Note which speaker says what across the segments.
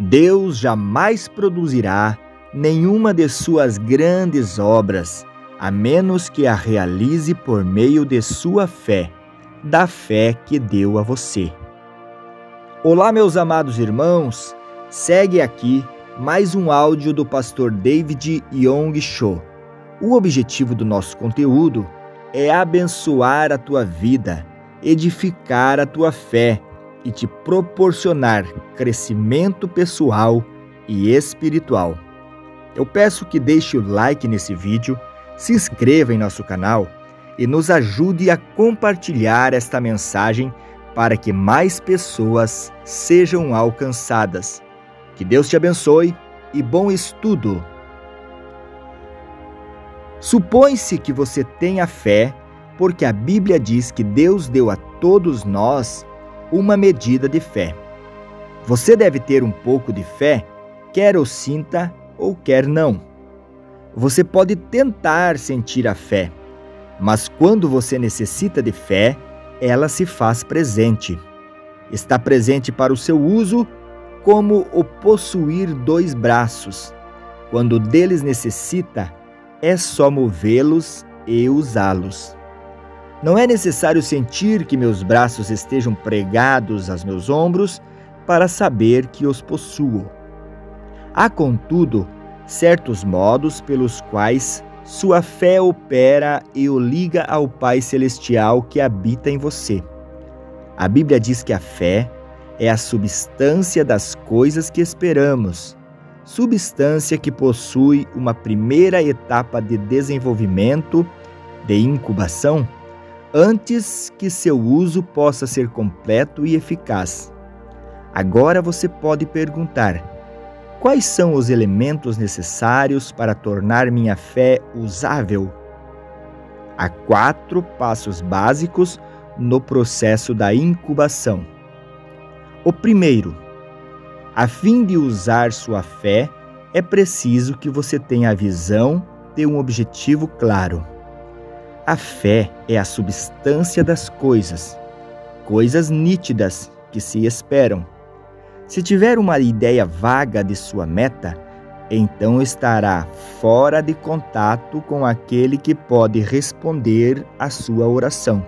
Speaker 1: Deus jamais produzirá nenhuma de suas grandes obras, a menos que a realize por meio de sua fé, da fé que deu a você. Olá, meus amados irmãos, segue aqui mais um áudio do pastor David Yong Cho. O objetivo do nosso conteúdo é abençoar a tua vida, edificar a tua fé e te proporcionar crescimento pessoal e espiritual. Eu peço que deixe o like nesse vídeo, se inscreva em nosso canal e nos ajude a compartilhar esta mensagem para que mais pessoas sejam alcançadas. Que Deus te abençoe e bom estudo! Supõe-se que você tenha fé, porque a Bíblia diz que Deus deu a todos nós uma medida de fé. Você deve ter um pouco de fé, quer o sinta ou quer não. Você pode tentar sentir a fé, mas quando você necessita de fé, ela se faz presente. Está presente para o seu uso, como o possuir 2 braços. Quando deles necessita, é só movê-los e usá-los. Não é necessário sentir que meus braços estejam pregados aos meus ombros para saber que os possuo. Há, contudo, certos modos pelos quais sua fé opera e o liga ao Pai Celestial que habita em você. A Bíblia diz que a fé é a substância das coisas que esperamos, substância que possui uma primeira etapa de desenvolvimento, de incubação, antes que seu uso possa ser completo e eficaz. Agora você pode perguntar: quais são os elementos necessários para tornar minha fé usável? Há 4 passos básicos no processo da incubação. O primeiro: a fim de usar sua fé, é preciso que você tenha a visão de um objetivo claro. A fé é a substância das coisas, coisas nítidas que se esperam. Se tiver uma ideia vaga de sua meta, então estará fora de contato com aquele que pode responder à sua oração.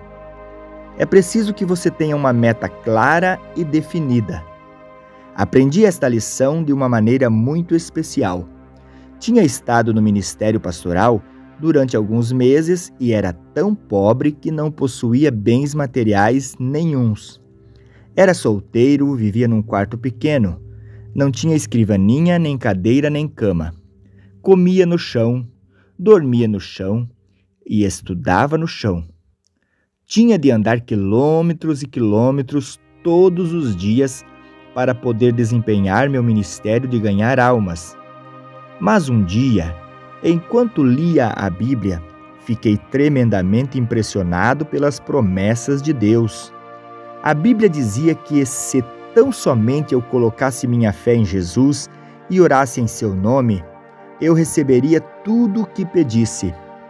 Speaker 1: É preciso que você tenha uma meta clara e definida. Aprendi esta lição de uma maneira muito especial. Tinha estado no ministério pastoral durante alguns meses e era tão pobre que não possuía bens materiais nenhuns. Era solteiro, vivia num quarto pequeno, não tinha escrivaninha, nem cadeira, nem cama. Comia no chão, dormia no chão e estudava no chão. Tinha de andar quilômetros e quilômetros todos os dias para poder desempenhar meu ministério de ganhar almas. Mas um dia, enquanto lia a Bíblia, fiquei tremendamente impressionado pelas promessas de Deus. A Bíblia dizia que se tão somente eu colocasse minha fé em Jesus e orasse em seu nome, eu receberia tudo o que pedisse.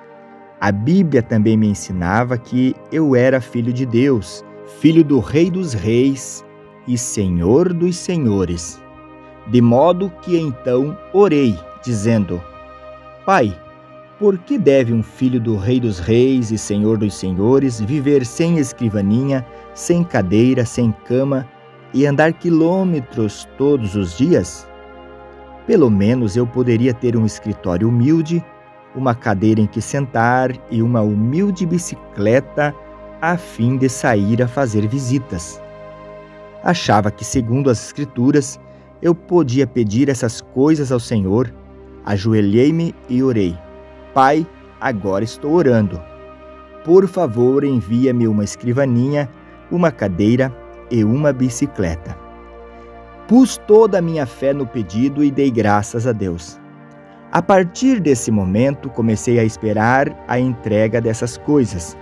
Speaker 1: A Bíblia também me ensinava que eu era filho de Deus, filho do Rei dos Reis e Senhor dos Senhores. De modo que então orei, dizendo: Pai, por que deve um filho do Rei dos Reis e Senhor dos Senhores viver sem escrivaninha, sem cadeira, sem cama e andar quilômetros todos os dias? Pelo menos eu poderia ter um escritório humilde, uma cadeira em que sentar e uma humilde bicicleta a fim de sair a fazer visitas. Achava que, segundo as Escrituras, eu podia pedir essas coisas ao Senhor. Ajoelhei-me e orei: Pai, agora estou orando. Por favor, envia-me uma escrivaninha, uma cadeira e uma bicicleta. Pus toda a minha fé no pedido e dei graças a Deus. A partir desse momento, comecei a esperar a entrega dessas coisas.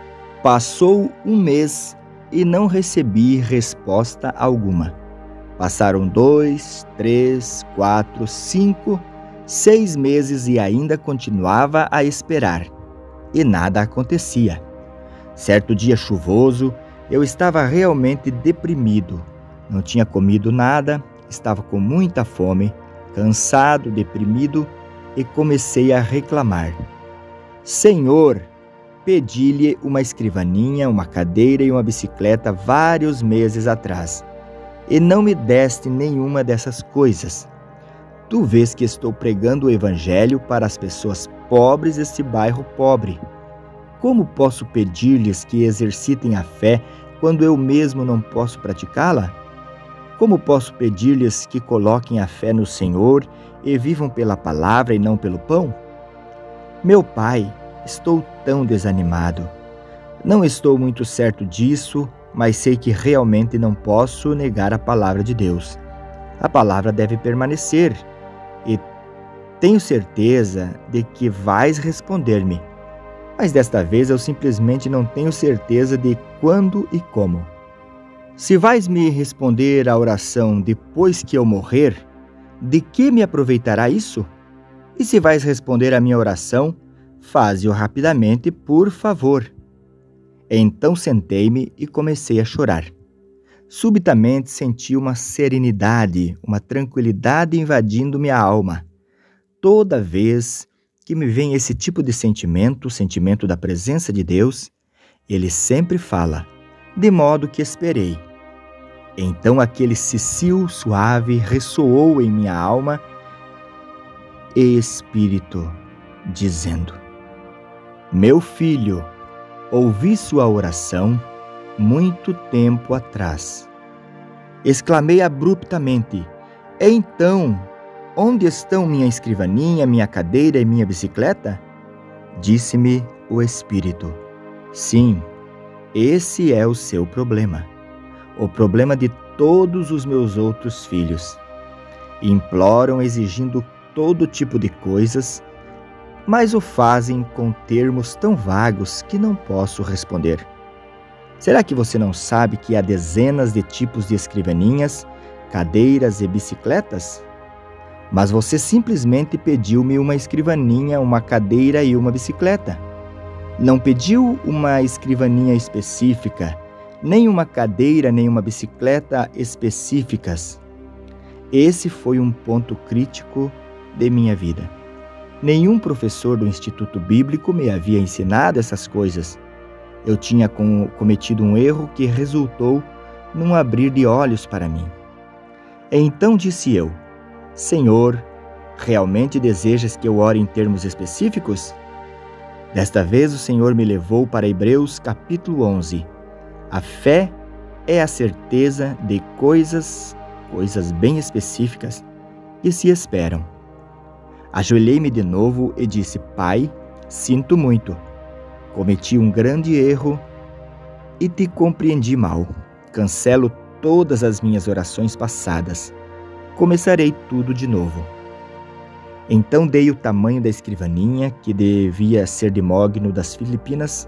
Speaker 1: Passou um mês e não recebi resposta alguma. Passaram 2, 3, 4, 5, 6 meses e ainda continuava a esperar. E nada acontecia. Certo dia chuvoso, eu estava realmente deprimido. Não tinha comido nada, estava com muita fome, cansado, deprimido e comecei a reclamar. Senhor, pedi-lhe uma escrivaninha, uma cadeira e uma bicicleta vários meses atrás, e não me deste nenhuma dessas coisas. Tu vês que estou pregando o Evangelho para as pessoas pobres deste bairro pobre. Como posso pedir-lhes que exercitem a fé quando eu mesmo não posso praticá-la? Como posso pedir-lhes que coloquem a fé no Senhor e vivam pela palavra e não pelo pão? Meu pai, estou tão desanimado. Não estou muito certo disso, mas sei que realmente não posso negar a palavra de Deus. A palavra deve permanecer, e tenho certeza de que vais responder-me. Mas desta vez eu simplesmente não tenho certeza de quando e como. Se vais me responder a oração depois que eu morrer, de que me aproveitará isso? E se vais responder a minha oração, faze-o rapidamente, por favor. Então sentei-me e comecei a chorar. Subitamente senti uma serenidade, uma tranquilidade invadindo minha alma. Toda vez que me vem esse tipo de sentimento, o sentimento da presença de Deus, Ele sempre fala, de modo que esperei. Então aquele cicio suave ressoou em minha alma e espírito, dizendo: Meu filho, ouvi sua oração muito tempo atrás. Exclamei abruptamente: Então, onde estão minha escrivaninha, minha cadeira e minha bicicleta? Disse-me o Espírito: Sim, esse é o seu problema. O problema de todos os meus outros filhos. Imploram exigindo todo tipo de coisas, mas o fazem com termos tão vagos que não posso responder. Será que você não sabe que há dezenas de tipos de escrivaninhas, cadeiras e bicicletas? Mas você simplesmente pediu-me uma escrivaninha, uma cadeira e uma bicicleta. Não pediu uma escrivaninha específica, nem uma cadeira, nem uma bicicleta específicas. Esse foi um ponto crítico de minha vida. Nenhum professor do Instituto Bíblico me havia ensinado essas coisas. Eu tinha cometido um erro que resultou num abrir de olhos para mim. Então disse eu: Senhor, realmente desejas que eu ore em termos específicos? Desta vez o Senhor me levou para Hebreus capítulo 11. A fé é a certeza de coisas bem específicas que se esperam. Ajoelhei-me de novo e disse: Pai, sinto muito. Cometi um grande erro e te compreendi mal. Cancelo todas as minhas orações passadas. Começarei tudo de novo. Então dei o tamanho da escrivaninha, que devia ser de mogno das Filipinas.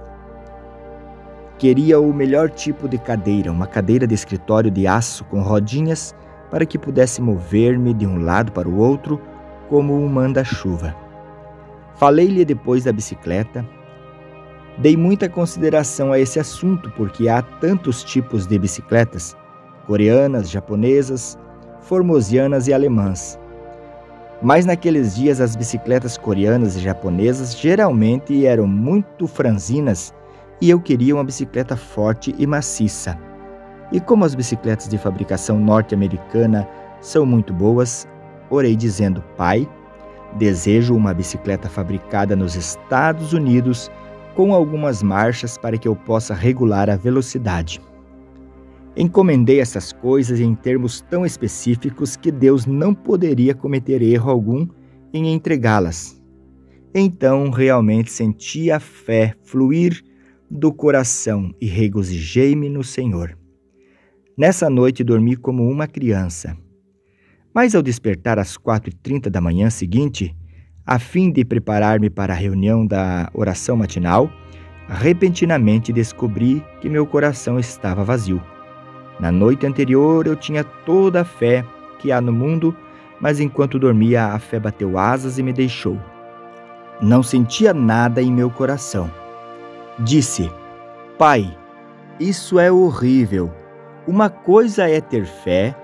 Speaker 1: Queria o melhor tipo de cadeira, uma cadeira de escritório de aço com rodinhas para que pudesse mover-me de um lado para o outro como um manda-chuva. Falei-lhe depois da bicicleta. Dei muita consideração a esse assunto porque há tantos tipos de bicicletas, coreanas, japonesas, formosianas e alemãs. Mas naqueles dias as bicicletas coreanas e japonesas geralmente eram muito franzinas e eu queria uma bicicleta forte e maciça. E como as bicicletas de fabricação norte-americana são muito boas, orei dizendo: Pai, desejo uma bicicleta fabricada nos Estados Unidos com algumas marchas para que eu possa regular a velocidade. Encomendei essas coisas em termos tão específicos que Deus não poderia cometer erro algum em entregá-las. Então realmente senti a fé fluir do coração e regozijei-me no Senhor. Nessa noite dormi como uma criança. Mas ao despertar às 4h30 da manhã seguinte, a fim de preparar-me para a reunião da oração matinal, repentinamente descobri que meu coração estava vazio. Na noite anterior eu tinha toda a fé que há no mundo, mas enquanto dormia a fé bateu asas e me deixou. Não sentia nada em meu coração. Disse: Pai, isso é horrível. Uma coisa é ter fé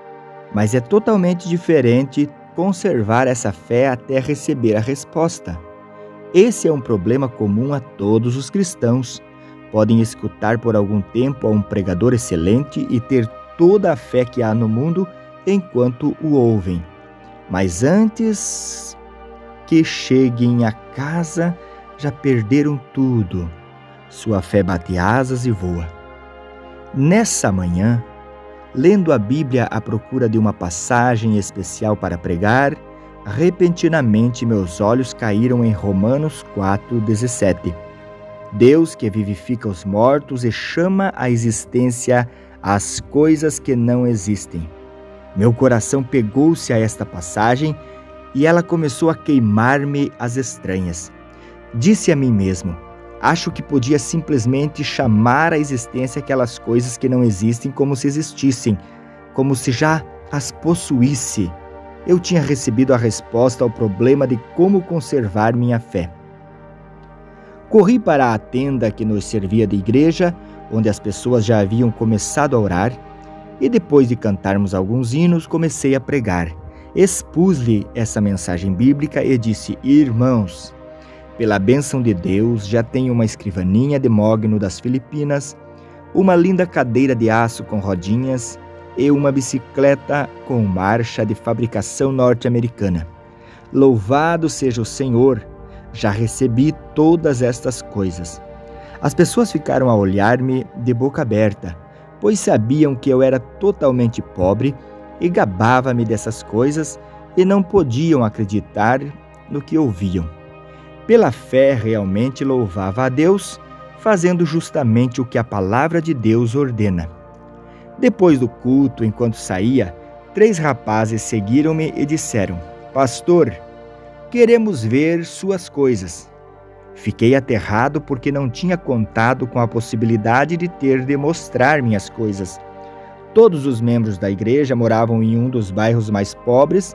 Speaker 1: Mas é totalmente diferente conservar essa fé até receber a resposta. Esse é um problema comum a todos os cristãos. Podem escutar por algum tempo a um pregador excelente e ter toda a fé que há no mundo enquanto o ouvem. Mas antes que cheguem a casa, já perderam tudo. Sua fé bate asas e voa. Nessa manhã, lendo a Bíblia à procura de uma passagem especial para pregar, repentinamente meus olhos caíram em Romanos 4,17. Deus que vivifica os mortos e chama à existência as coisas que não existem. Meu coração pegou-se a esta passagem e ela começou a queimar-me às estranhas. Disse a mim mesmo: acho que podia simplesmente chamar à existência aquelas coisas que não existem como se existissem, como se já as possuísse. Eu tinha recebido a resposta ao problema de como conservar minha fé. Corri para a tenda que nos servia de igreja, onde as pessoas já haviam começado a orar, e depois de cantarmos alguns hinos, comecei a pregar. Expus-lhe essa mensagem bíblica e disse: irmãos, pela bênção de Deus, já tenho uma escrivaninha de mogno das Filipinas, uma linda cadeira de aço com rodinhas e uma bicicleta com marcha de fabricação norte-americana. Louvado seja o Senhor! Já recebi todas estas coisas. As pessoas ficaram a olhar-me de boca aberta, pois sabiam que eu era totalmente pobre e gabava-me dessas coisas e não podiam acreditar no que ouviam. Pela fé, realmente louvava a Deus, fazendo justamente o que a palavra de Deus ordena. Depois do culto, enquanto saía, 3 rapazes seguiram-me e disseram: pastor, queremos ver suas coisas. Fiquei aterrado porque não tinha contado com a possibilidade de ter de mostrar minhas coisas. Todos os membros da igreja moravam em um dos bairros mais pobres,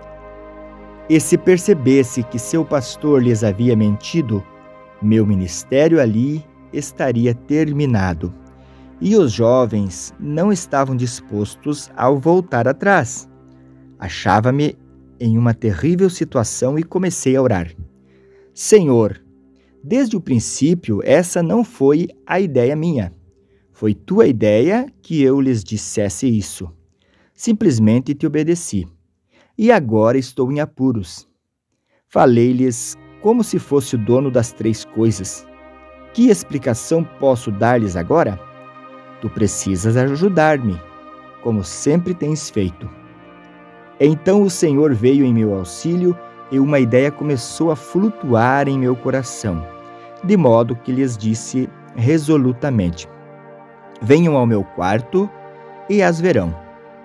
Speaker 1: e se percebesse que seu pastor lhes havia mentido, meu ministério ali estaria terminado. E os jovens não estavam dispostos a voltar atrás. Achava-me em uma terrível situação e comecei a orar. Senhor, desde o princípio essa não foi a ideia minha. Foi tua ideia que eu lhes dissesse isso. Simplesmente te obedeci. E agora estou em apuros. Falei-lhes como se fosse o dono das 3 coisas. Que explicação posso dar-lhes agora? Tu precisas ajudar-me, como sempre tens feito. Então o Senhor veio em meu auxílio e uma ideia começou a flutuar em meu coração, de modo que lhes disse resolutamente: venham ao meu quarto e as verão.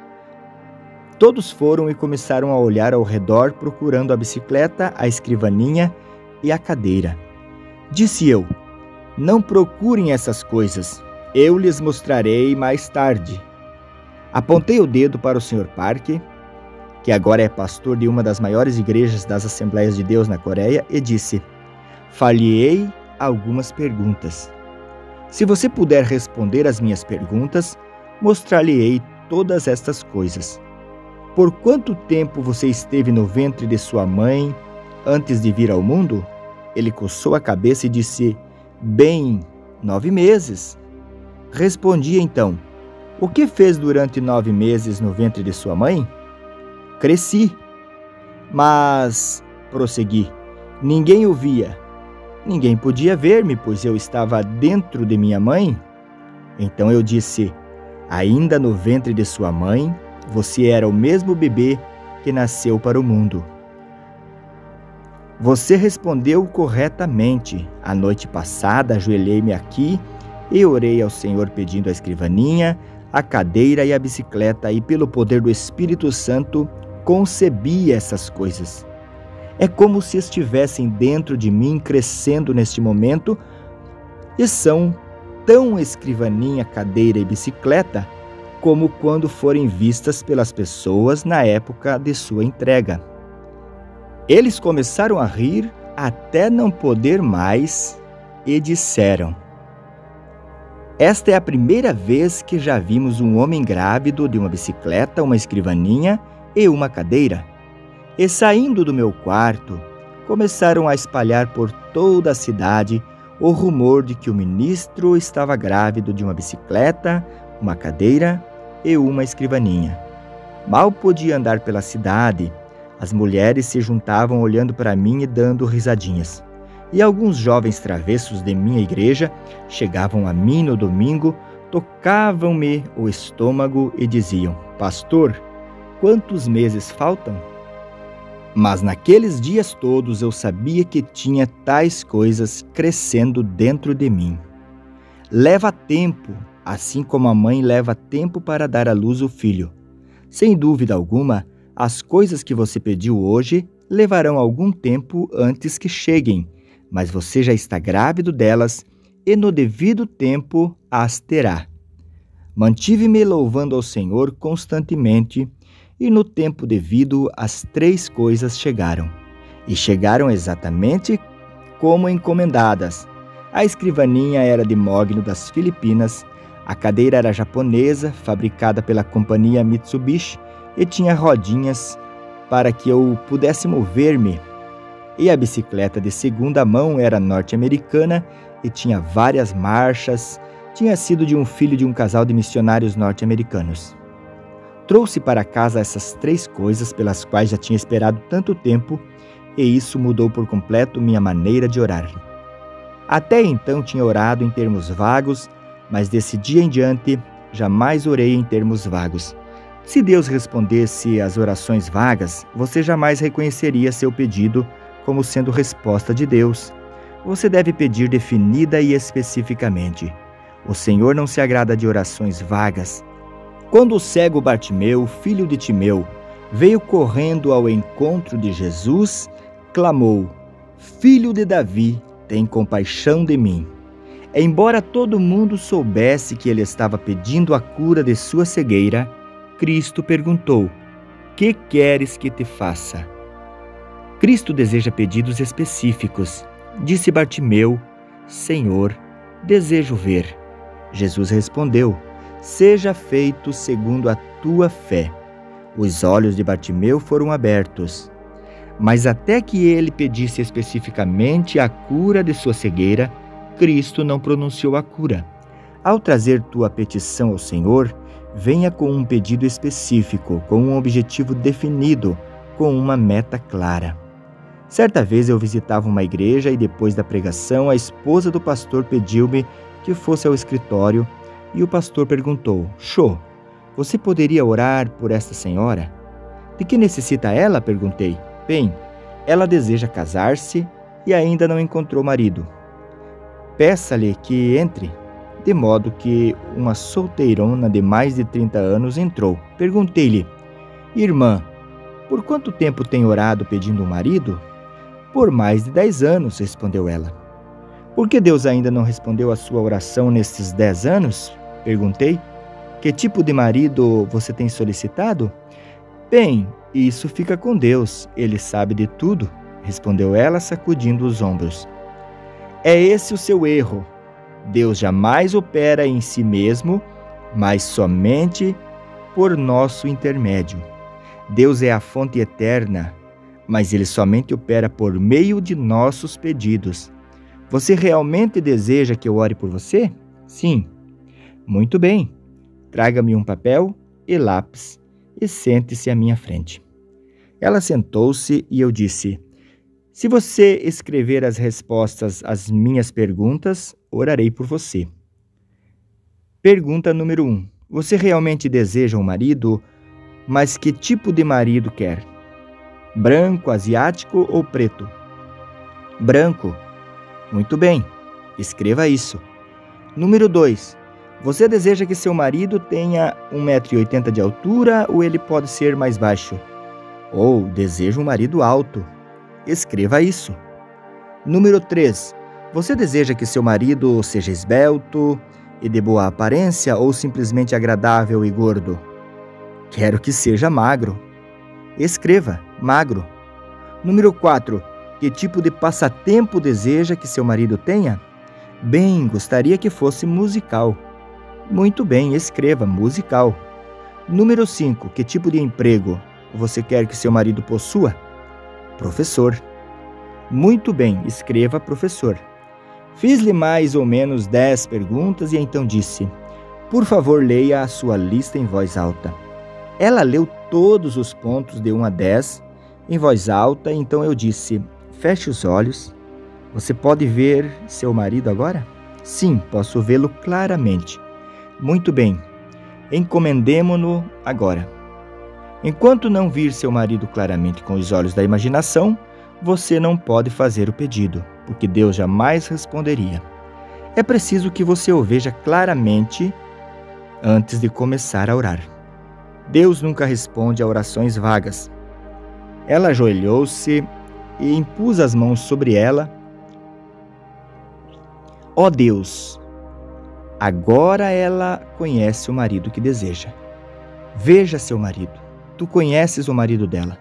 Speaker 1: Todos foram e começaram a olhar ao redor procurando a bicicleta, a escrivaninha e a cadeira. Disse eu: não procurem essas coisas, eu lhes mostrarei mais tarde. Apontei o dedo para o Sr. Park, que agora é pastor de uma das maiores igrejas das Assembleias de Deus na Coreia, e disse: far-lhe-ei algumas perguntas. Se você puder responder às minhas perguntas, mostrar-lhe-ei todas estas coisas. Por quanto tempo você esteve no ventre de sua mãe antes de vir ao mundo? Ele coçou a cabeça e disse: bem, 9 meses. Respondi então: o que fez durante 9 meses no ventre de sua mãe? Cresci. Mas, prossegui, ninguém o via. Ninguém podia ver-me, pois eu estava dentro de minha mãe. Então eu disse: ainda no ventre de sua mãe, você era o mesmo bebê que nasceu para o mundo. Você respondeu corretamente. A noite passada, ajoelhei-me aqui e orei ao Senhor pedindo a escrivaninha, a cadeira e a bicicleta, e pelo poder do Espírito Santo, concebi essas coisas. É como se estivessem dentro de mim, crescendo neste momento, e são tão escrivaninha, cadeira e bicicleta como quando forem vistas pelas pessoas na época de sua entrega. Eles começaram a rir até não poder mais e disseram: esta é a primeira vez que já vimos um homem grávido de uma bicicleta, uma escrivaninha e uma cadeira. E saindo do meu quarto, começaram a espalhar por toda a cidade o rumor de que o ministro estava grávido de uma bicicleta, uma cadeira e uma escrivaninha. Mal podia andar pela cidade. As mulheres se juntavam olhando para mim e dando risadinhas. E alguns jovens travessos de minha igreja chegavam a mim no domingo, tocavam-me o estômago e diziam: Pastor, quantos meses faltam? Mas naqueles dias todos eu sabia que tinha tais coisas crescendo dentro de mim. Leva tempo, assim como a mãe leva tempo para dar à luz o filho. Sem dúvida alguma, as coisas que você pediu hoje levarão algum tempo antes que cheguem, mas você já está grávido delas e no devido tempo as terá. Mantive-me louvando ao Senhor constantemente, e no tempo devido as 3 coisas chegaram. E chegaram exatamente como encomendadas. A escrivaninha era de mogno das Filipinas, a cadeira era japonesa, fabricada pela companhia Mitsubishi, e tinha rodinhas para que eu pudesse mover-me. E a bicicleta de segunda mão era norte-americana e tinha várias marchas, tinha sido de um filho de um casal de missionários norte-americanos. Trouxe para casa essas 3 coisas pelas quais já tinha esperado tanto tempo, e isso mudou por completo minha maneira de orar. Até então tinha orado em termos vagos, mas desse dia em diante jamais orei em termos vagos. Se Deus respondesse às orações vagas, você jamais reconheceria seu pedido como sendo resposta de Deus. Você deve pedir definida e especificamente. O Senhor não se agrada de orações vagas. Quando o cego Bartimeu, filho de Timeu, veio correndo ao encontro de Jesus, clamou: Filho de Davi, tem compaixão de mim. Embora todo mundo soubesse que ele estava pedindo a cura de sua cegueira, Cristo perguntou: Que queres que te faça? Cristo deseja pedidos específicos. Disse Bartimeu: Senhor, desejo ver. Jesus respondeu: Seja feito segundo a tua fé. Os olhos de Bartimeu foram abertos. Mas até que ele pedisse especificamente a cura de sua cegueira, Cristo não pronunciou a cura. Ao trazer tua petição ao Senhor, venha com um pedido específico, com um objetivo definido, com uma meta clara. Certa vez eu visitava uma igreja e depois da pregação, a esposa do pastor pediu-me que fosse ao escritório e o pastor perguntou: Chô, você poderia orar por esta senhora? De que necessita ela? Perguntei. Bem, ela deseja casar-se e ainda não encontrou marido. Peça-lhe que entre. De modo que uma solteirona de mais de 30 anos entrou. Perguntei-lhe: Irmã, por quanto tempo tem orado pedindo um marido? Por mais de 10 anos, respondeu ela. Por que Deus ainda não respondeu a sua oração nesses 10 anos? Perguntei. Que tipo de marido você tem solicitado? Bem, isso fica com Deus, Ele sabe de tudo, respondeu ela, sacudindo os ombros. É esse o seu erro. Deus jamais opera em si mesmo, mas somente por nosso intermédio. Deus é a fonte eterna, mas Ele somente opera por meio de nossos pedidos. Você realmente deseja que eu ore por você? Sim. Muito bem. Traga-me um papel e lápis e sente-se à minha frente. Ela sentou-se e eu disse: Se você escrever as respostas às minhas perguntas, orarei por você. Pergunta número 1. Você realmente deseja um marido, mas que tipo de marido quer? Branco, asiático ou preto? Branco. Muito bem. Escreva isso. Número 2. Você deseja que seu marido tenha 1,80 m de altura ou ele pode ser mais baixo? Ou deseja um marido alto? Escreva isso. Número 3. Você deseja que seu marido seja esbelto e de boa aparência ou simplesmente agradável e gordo? Quero que seja magro. Escreva, magro. Número 4. Que tipo de passatempo deseja que seu marido tenha? Bem, gostaria que fosse musical. Muito bem, escreva, musical. Número 5. Que tipo de emprego? Você quer que seu marido possua? Professor. Muito bem, escreva professor. Fiz-lhe mais ou menos 10 perguntas e então disse: por favor, leia a sua lista em voz alta. Ela leu todos os pontos de 1 a 10 em voz alta, então eu disse: feche os olhos. Você pode ver seu marido agora? Sim, posso vê-lo claramente. Muito bem. Encomendemo-no agora. Enquanto não vir seu marido claramente com os olhos da imaginação, você não pode fazer o pedido, porque Deus jamais responderia. É preciso que você o veja claramente antes de começar a orar. Deus nunca responde a orações vagas. Ela ajoelhou-se e impus as mãos sobre ela. Ó Deus, agora ela conhece o marido que deseja. Veja seu marido. Tu conheces o marido dela.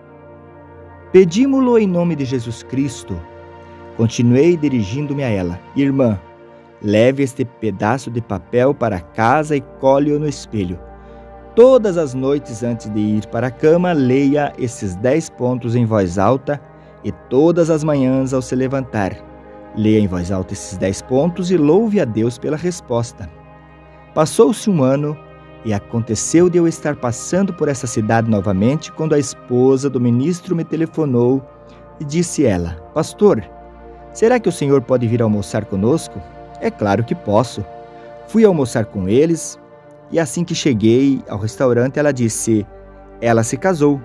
Speaker 1: Pedimo-lo em nome de Jesus Cristo. Continuei dirigindo-me a ela. Irmã, leve este pedaço de papel para casa e colhe-o no espelho. Todas as noites antes de ir para a cama, leia esses 10 pontos em voz alta e todas as manhãs ao se levantar. Leia em voz alta esses 10 pontos e louve a Deus pela resposta. Passou-se um ano e aconteceu de eu estar passando por essa cidade novamente quando a esposa do ministro me telefonou e disse ela: pastor, será que o senhor pode vir almoçar conosco? É claro que posso. Fui almoçar com eles e assim que cheguei ao restaurante ela disse: ela se casou.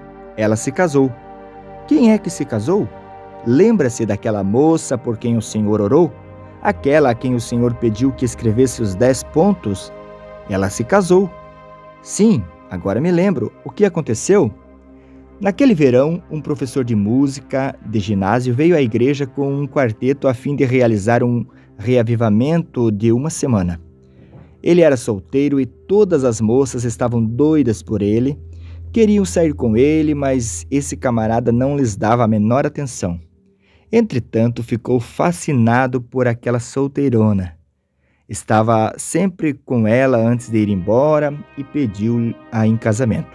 Speaker 1: Quem é que se casou? Lembra-se daquela moça por quem o senhor orou? Aquela a quem o senhor pediu que escrevesse os 10 pontos? Ela se casou. Sim, agora me lembro. O que aconteceu? Naquele verão, um professor de música de ginásio veio à igreja com um quarteto a fim de realizar um reavivamento de uma semana. Ele era solteiro e todas as moças estavam doidas por ele, queriam sair com ele, mas esse camarada não lhes dava a menor atenção. Entretanto, ficou fascinado por aquela solteirona. Estava sempre com ela antes de ir embora e pediu-a em casamento.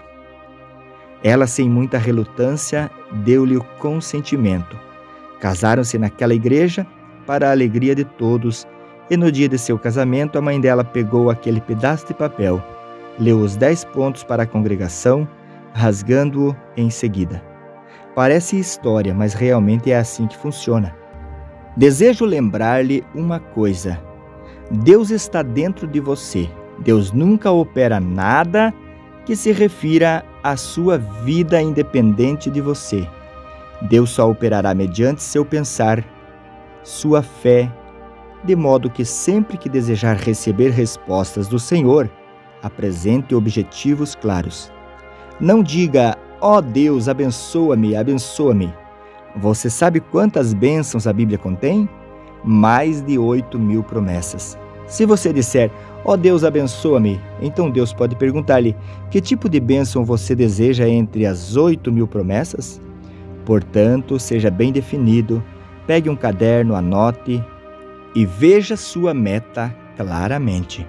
Speaker 1: Ela, sem muita relutância, deu-lhe o consentimento. Casaram-se naquela igreja para a alegria de todos, e no dia de seu casamento a mãe dela pegou aquele pedaço de papel, leu os 10 pontos para a congregação, rasgando-o em seguida. Parece história, mas realmente é assim que funciona. Desejo lembrar-lhe uma coisa. Deus está dentro de você. Deus nunca opera nada que se refira à sua vida independente de você. Deus só operará mediante seu pensar, sua fé, de modo que sempre que desejar receber respostas do Senhor, apresente objetivos claros. Não diga: ó Deus, abençoa-me, abençoa-me. Você sabe quantas bênçãos a Bíblia contém? Mais de 8.000 promessas. Se você disser: ó Deus, abençoa-me, então Deus pode perguntar-lhe: que tipo de bênção você deseja entre as 8.000 promessas? Portanto, seja bem definido, pegue um caderno, anote e veja sua meta claramente.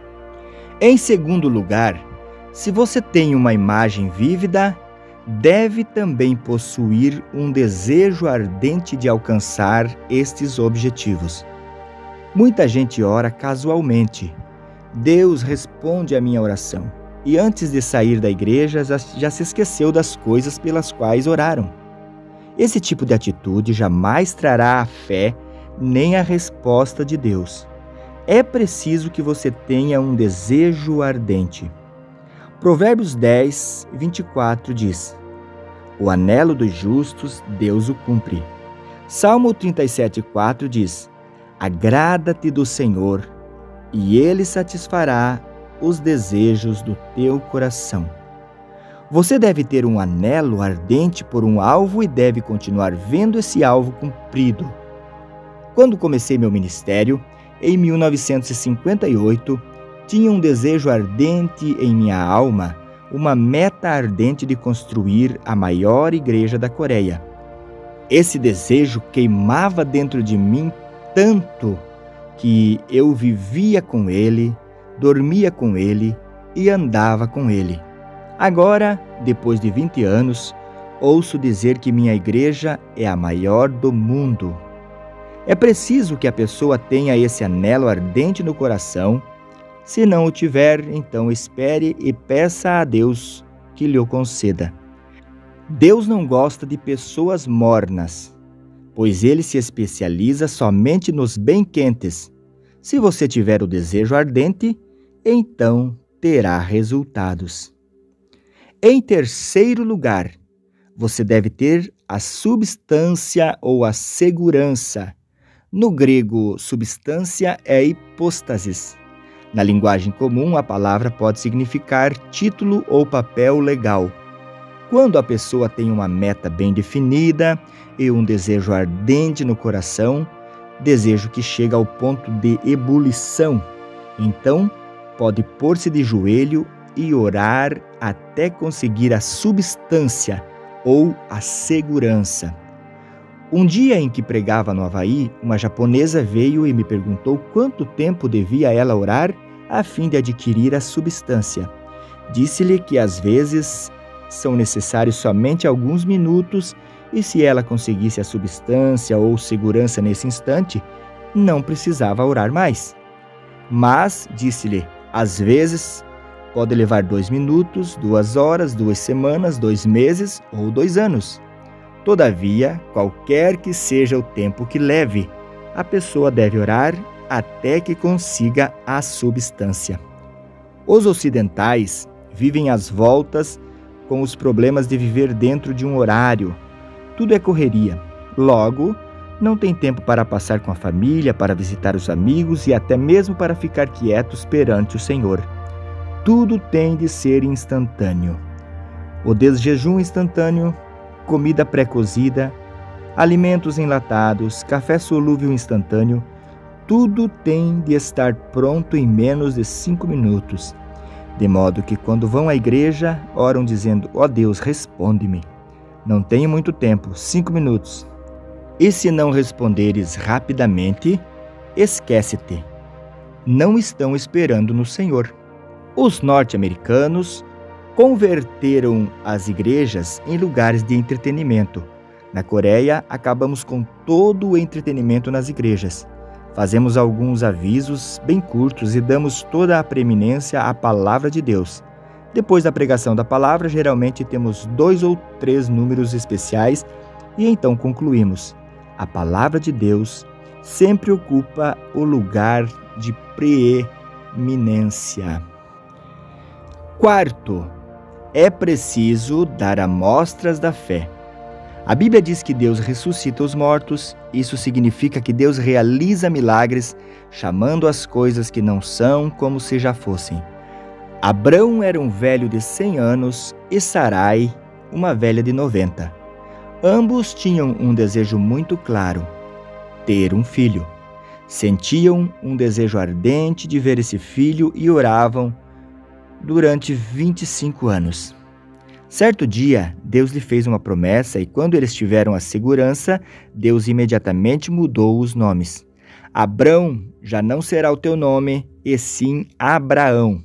Speaker 1: Em segundo lugar, se você tem uma imagem vívida, deve também possuir um desejo ardente de alcançar estes objetivos. Muita gente ora casualmente. Deus responde à minha oração. E antes de sair da igreja, já se esqueceu das coisas pelas quais oraram. Esse tipo de atitude jamais trará a fé nem a resposta de Deus. É preciso que você tenha um desejo ardente. Provérbios 10, 24 diz: o anelo dos justos, Deus o cumpre. Salmo 37, 4 diz: agrada-te do Senhor, e Ele satisfará os desejos do teu coração. Você deve ter um anelo ardente por um alvo e deve continuar vendo esse alvo cumprido. Quando comecei meu ministério, em 1958, tinha um desejo ardente em minha alma, uma meta ardente de construir a maior igreja da Coreia. Esse desejo queimava dentro de mim tanto que eu vivia com ele, dormia com ele e andava com ele. Agora, depois de 20 anos, ouço dizer que minha igreja é a maior do mundo. É preciso que a pessoa tenha esse anelo ardente no coração. Se não o tiver, então espere e peça a Deus que lhe o conceda. Deus não gosta de pessoas mornas, pois Ele se especializa somente nos bem quentes. Se você tiver o desejo ardente, então terá resultados. Em terceiro lugar, você deve ter a substância ou a segurança. No grego, substância é hipóstasis. Na linguagem comum, a palavra pode significar título ou papel legal. Quando a pessoa tem uma meta bem definida e um desejo ardente no coração, desejo que chega ao ponto de ebulição, então pode pôr-se de joelho e orar até conseguir a substância ou a segurança. Um dia em que pregava no Havaí, uma japonesa veio e me perguntou quanto tempo devia ela orar a fim de adquirir a substância. Disse-lhe que às vezes são necessários somente alguns minutos e se ela conseguisse a substância ou segurança nesse instante, não precisava orar mais. Mas, disse-lhe, às vezes pode levar 2 minutos, 2 horas, 2 semanas, 2 meses ou 2 anos. Todavia, qualquer que seja o tempo que leve, a pessoa deve orar até que consiga a substância. Os ocidentais vivem às voltas com os problemas de viver dentro de um horário. Tudo é correria. Logo, não tem tempo para passar com a família, para visitar os amigos e até mesmo para ficar quietos perante o Senhor. Tudo tem de ser instantâneo. O desjejum instantâneo, comida pré-cozida, alimentos enlatados, café solúvel instantâneo, tudo tem de estar pronto em menos de 5 minutos. De modo que quando vão à igreja, oram dizendo, ó Deus, responde-me. Não tenho muito tempo, 5 minutos. E se não responderes rapidamente, esquece-te. Não estão esperando no Senhor. Os norte-americanos converteram as igrejas em lugares de entretenimento. Na Coreia, acabamos com todo o entretenimento nas igrejas. Fazemos alguns avisos bem curtos e damos toda a preeminência à palavra de Deus. Depois da pregação da palavra, geralmente temos 2 ou 3 números especiais e então concluímos. A palavra de Deus sempre ocupa o lugar de preeminência. Quarto, é preciso dar amostras da fé. A Bíblia diz que Deus ressuscita os mortos. Isso significa que Deus realiza milagres, chamando as coisas que não são como se já fossem. Abrão era um velho de 100 anos e Sarai, uma velha de 90. Ambos tinham um desejo muito claro: ter um filho. Sentiam um desejo ardente de ver esse filho e oravam durante 25 anos. Certo dia, Deus lhe fez uma promessa e quando eles tiveram a segurança, Deus imediatamente mudou os nomes. Abrão já não será o teu nome, e sim Abraão,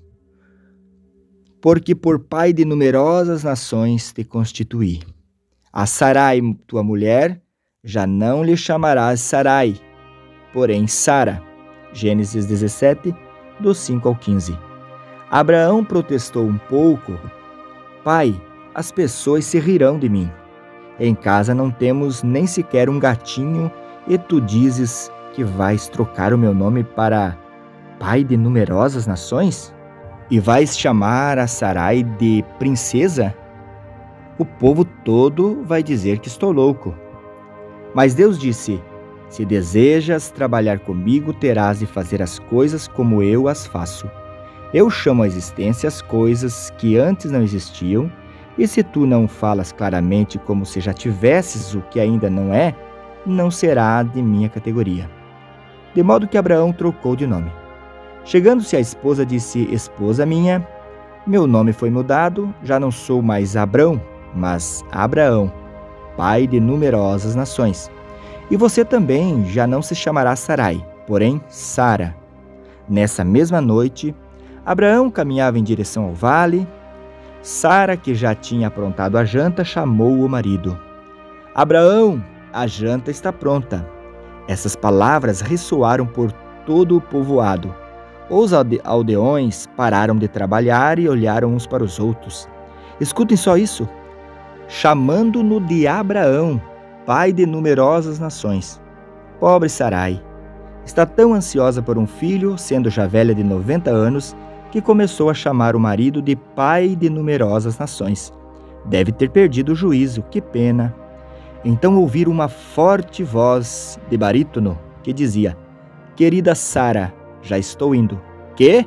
Speaker 1: porque por pai de numerosas nações te constituí. A Sarai, tua mulher, já não lhe chamarás Sarai, porém Sara. Gênesis 17, do 5 ao 15. Abraão protestou um pouco. Pai, as pessoas se rirão de mim. Em casa não temos nem sequer um gatinho e tu dizes que vais trocar o meu nome para pai de numerosas nações? E vais chamar a Sarai de princesa? O povo todo vai dizer que estou louco. Mas Deus disse, se desejas trabalhar comigo, terás de fazer as coisas como eu as faço. Eu chamo à existência as coisas que antes não existiam, e se tu não falas claramente como se já tivesses o que ainda não é, não será de minha categoria. De modo que Abraão trocou de nome. Chegando-se a esposa, disse, esposa minha, meu nome foi mudado, já não sou mais Abrão, mas Abraão, pai de numerosas nações. E você também já não se chamará Sarai, porém Sara. Nessa mesma noite, Abraão caminhava em direção ao vale. Sara, que já tinha aprontado a janta, chamou o marido. Abraão, a janta está pronta. Essas palavras ressoaram por todo o povoado. Os aldeões pararam de trabalhar e olharam uns para os outros. Escutem só isso. Chamando-no de Abraão, pai de numerosas nações. Pobre Sarai. Está tão ansiosa por um filho, sendo já velha de 90 anos, que começou a chamar o marido de pai de numerosas nações. Deve ter perdido o juízo, que pena. Então ouviram uma forte voz de barítono que dizia: Querida Sara, já estou indo. Quê?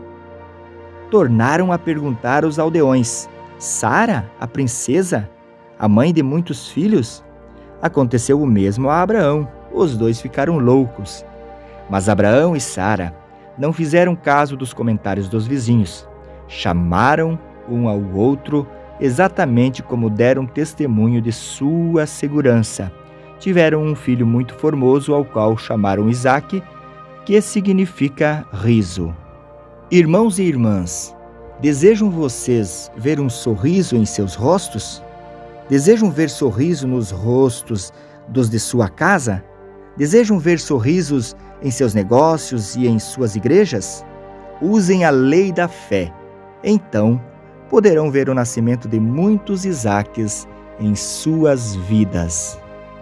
Speaker 1: Tornaram a perguntar os aldeões: Sara, a princesa, a mãe de muitos filhos? Aconteceu o mesmo a Abraão. Os dois ficaram loucos. Mas Abraão e Sara não fizeram caso dos comentários dos vizinhos. Chamaram um ao outro exatamente como deram testemunho de sua segurança. Tiveram um filho muito formoso, ao qual chamaram Isaque, que significa riso. Irmãos e irmãs, desejam vocês ver um sorriso em seus rostos? Desejam ver sorriso nos rostos dos de sua casa? Desejam ver sorrisos em seus negócios e em suas igrejas? Usem a lei da fé. Então, poderão ver o nascimento de muitos Isaques em suas vidas.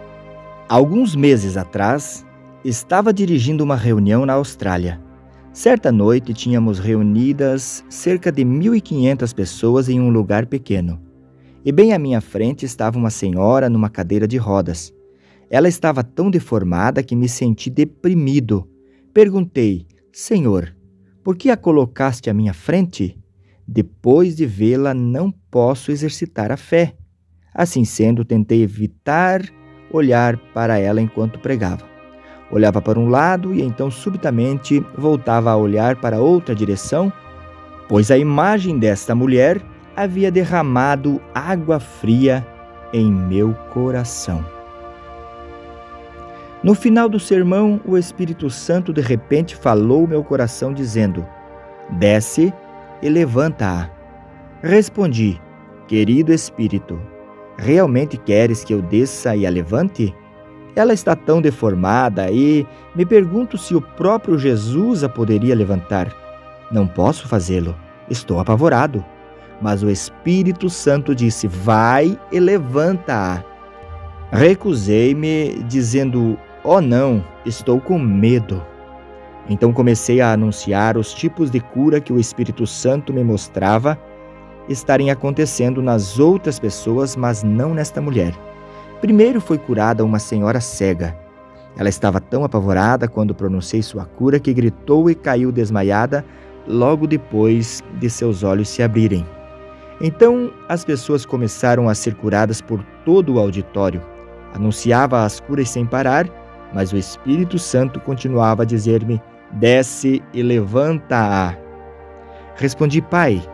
Speaker 1: Alguns meses atrás, estava dirigindo uma reunião na Austrália. Certa noite, tínhamos reunidas cerca de 1.500 pessoas em um lugar pequeno. E bem à minha frente estava uma senhora numa cadeira de rodas. Ela estava tão deformada que me senti deprimido. Perguntei: Senhor, por que a colocaste à minha frente? Depois de vê-la, não posso exercitar a fé. Assim sendo, tentei evitar olhar para ela enquanto pregava. Olhava para um lado e então subitamente voltava a olhar para outra direção, pois a imagem desta mulher havia derramado água fria em meu coração. No final do sermão, o Espírito Santo de repente falou meu coração dizendo: Desce e levanta-a. Respondi: Querido Espírito, realmente queres que eu desça e a levante? Ela está tão deformada e me pergunto se o próprio Jesus a poderia levantar. Não posso fazê-lo. Estou apavorado. Mas o Espírito Santo disse: Vai e levanta-a. Recusei-me, dizendo: Oh não, estou com medo. Então comecei a anunciar os tipos de cura que o Espírito Santo me mostrava estarem acontecendo nas outras pessoas, mas não nesta mulher. Primeiro foi curada uma senhora cega. Ela estava tão apavorada quando pronunciei sua cura que gritou e caiu desmaiada logo depois de seus olhos se abrirem. Então as pessoas começaram a ser curadas por todo o auditório. Anunciava as curas sem parar, mas o Espírito Santo continuava a dizer-me: Desce e levanta-a. Respondi: Pai,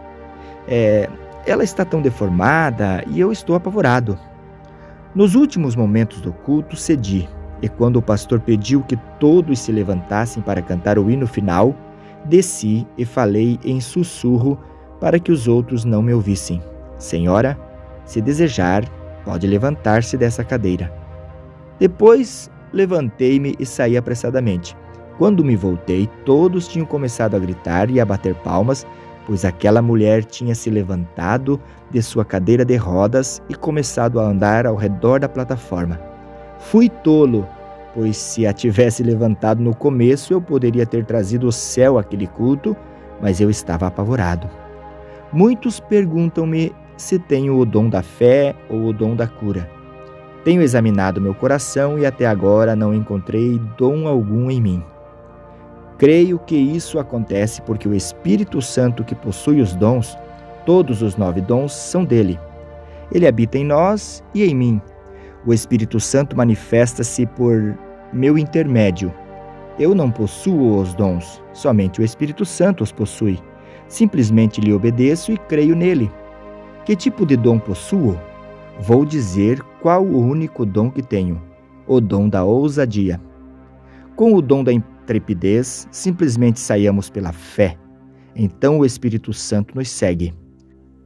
Speaker 1: ela está tão deformada e eu estou apavorado. Nos últimos momentos do culto, cedi, e quando o pastor pediu que todos se levantassem para cantar o hino final, desci e falei em sussurro para que os outros não me ouvissem: Senhora, se desejar, pode levantar-se dessa cadeira. Depois, levantei-me e saí apressadamente. Quando me voltei, todos tinham começado a gritar e a bater palmas, pois aquela mulher tinha se levantado de sua cadeira de rodas e começado a andar ao redor da plataforma. Fui tolo, pois se a tivesse levantado no começo, eu poderia ter trazido o céu àquele culto, mas eu estava apavorado. Muitos perguntam-me se tenho o dom da fé ou o dom da cura. Tenho examinado meu coração e até agora não encontrei dom algum em mim. Creio que isso acontece porque o Espírito Santo que possui os dons, todos os 9 dons, são dele. Ele habita em nós e em mim. O Espírito Santo manifesta-se por meu intermédio. Eu não possuo os dons, somente o Espírito Santo os possui. Simplesmente lhe obedeço e creio nele. Que tipo de dom possuo? Vou dizer qual o único dom que tenho: o dom da ousadia. Com o dom da intrepidez, simplesmente saímos pela fé. Então o Espírito Santo nos segue.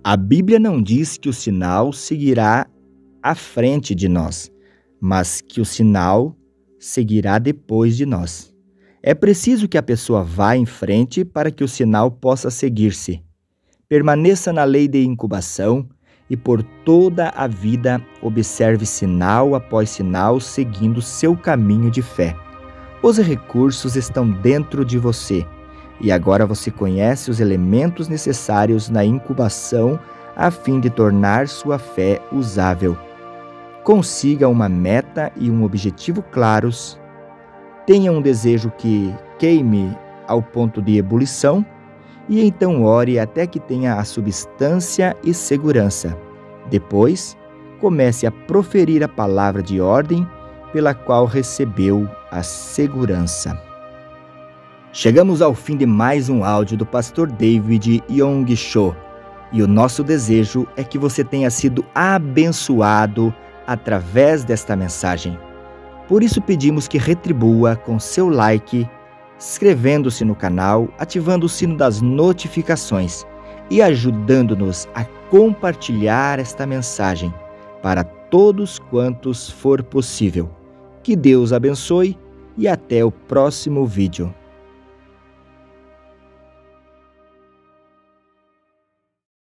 Speaker 1: A Bíblia não diz que o sinal seguirá à frente de nós, mas que o sinal seguirá depois de nós. É preciso que a pessoa vá em frente para que o sinal possa seguir-se. Permaneça na lei de incubação e por toda a vida observe sinal após sinal seguindo seu caminho de fé. Os recursos estão dentro de você e agora você conhece os elementos necessários na incubação a fim de tornar sua fé usável. Consiga uma meta e um objetivo claros. Tenha um desejo que queime ao ponto de ebulição e então ore até que tenha a substância e segurança. Depois, comece a proferir a palavra de ordem pela qual recebeu a segurança. Chegamos ao fim de mais um áudio do pastor David Yong Cho e o nosso desejo é que você tenha sido abençoado através desta mensagem. Por isso pedimos que retribua com seu like, inscrevendo-se no canal, ativando o sino das notificações e ajudando-nos a compartilhar esta mensagem para todos quantos for possível. Que Deus abençoe e até o próximo vídeo.